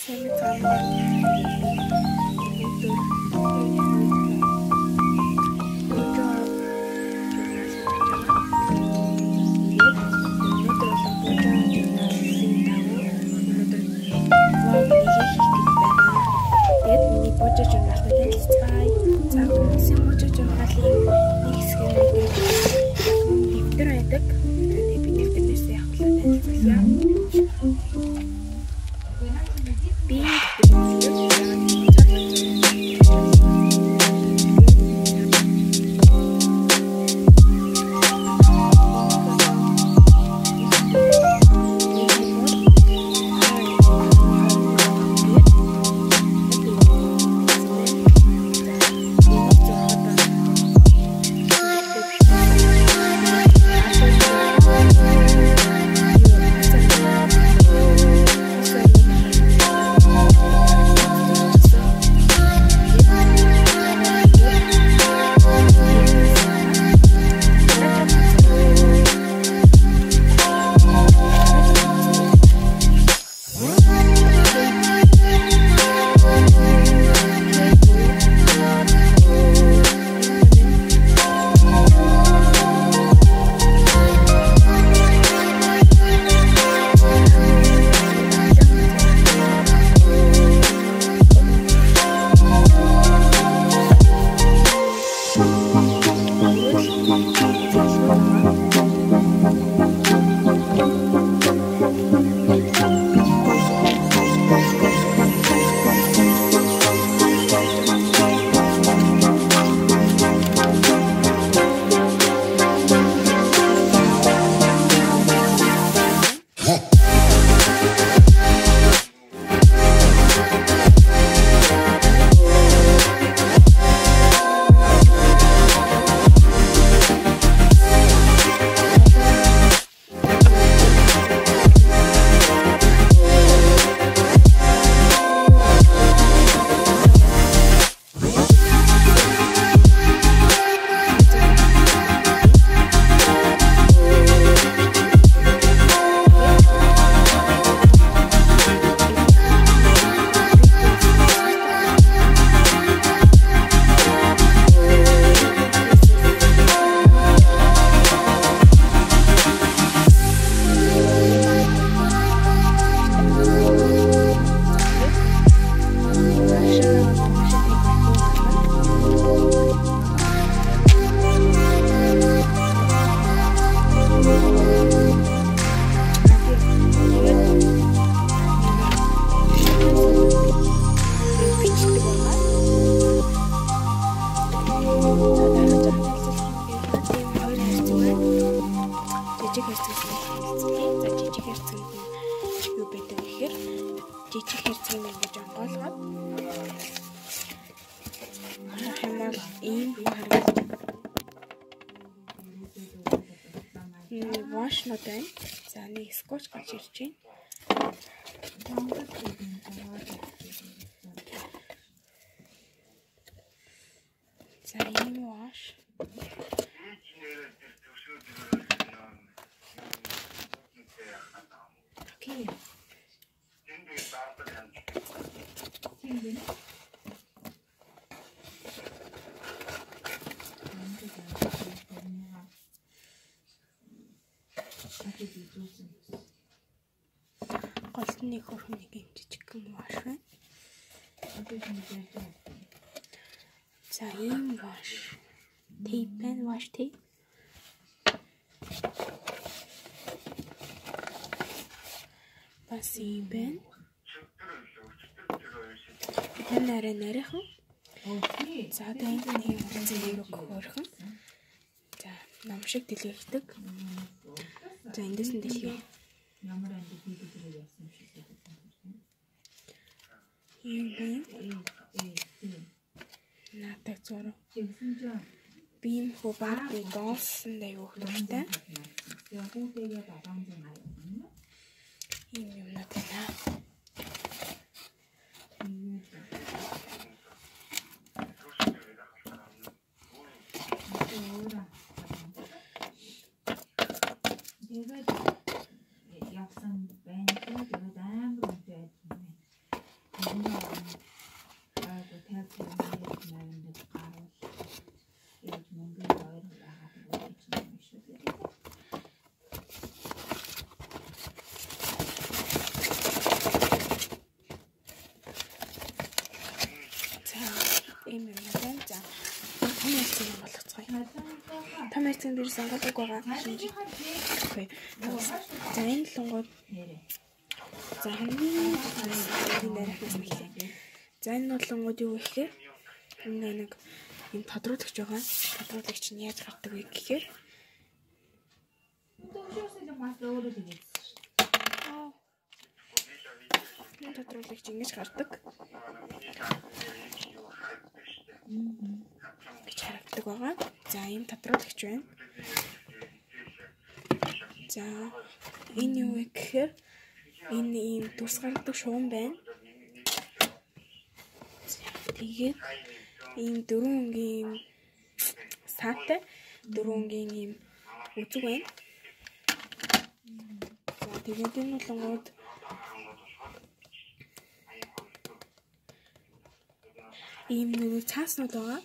Washнууд байна. За нэг скотч гарч ирж байна. За ийм wash. Окей. Голтны хөрхөнийг юм жижигхэн wash байна. За ийм wash. Tape pen wash tape. Бас ийм байна. Танаараа нарийнхан. За энэ нэг зэвэг хөрхөн. За ном шиг дэлгэрдэг. За эндээс нь дэлгэрээ. Ямар ангид хэлбэрээр яасан юм шиг байна. Ийм наатаг зураг. Бим хобар би донсон дэйгөх дуртай. Ийм юм надаа. Тамирцэн дээр сонголог байгаа. Окей. За энэ лонгод. За хамгийн нэрхнээс мэхлээ. За энэ лонгод юу гэхээр нэг юм тодруулагч байгаа. Тодруулагч нь яаж гардаг вэ гэхээр тодруулагч ингэж гардаг. Гэж харагддаг байгаа. За ийм тодруулагч байна. За энэ юу вэ гэхээр энэ ийм тус гаргадаг шугам байна. Тэгээд ийм 4 өнгийн саатай 4 өнгийн ийм үзэг байна. За тэгээд энэ болонгууд ийм нэг цааснууд байгаа.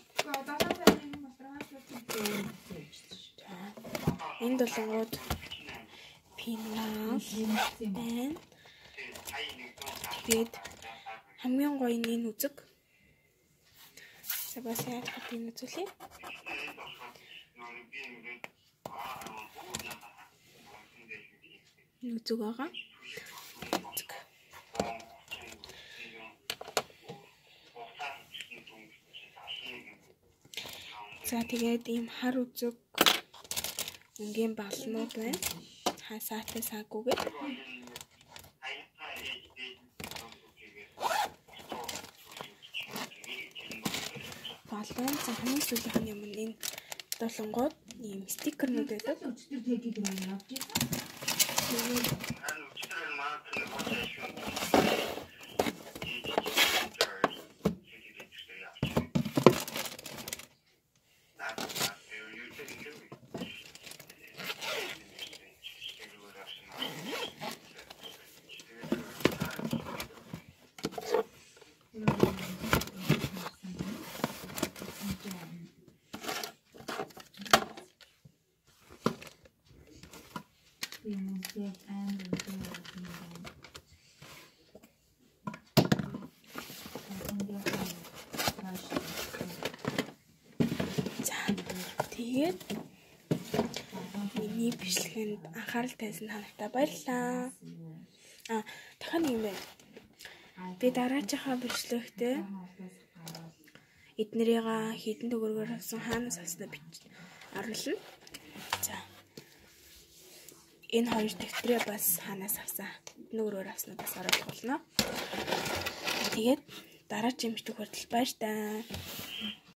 Энд болонгууд пинал байна. Тэгээд хамгийн гоё нь энэ үзэг. Сабас яаж хатын үзүүлээ. Үзэг байгаа. За тэгээд ийм хар үзэг өнгийн балнууд байна. Хасаатай саагүйгээр. Балуун за хамгийн сүүлийн юм энэ долонгууд ийм стикернүүд байдаг. Тэгээд миний бичлэгэнд анхаарал тавьсан танартай баярлалаа. Дахиад нэг юм байна. Би дараачихаа бичлэгтээ эднэрийг хідэн төгрөгөөр авсан хаанаас авснаа оруулна. За. Энэ хоёр тэмдэгтрээ бас хаанаас авсан төгрөгөөр авснаа бас оруулах болно. Тэгээд дараагийн бичлэг хүртэл баяр таа.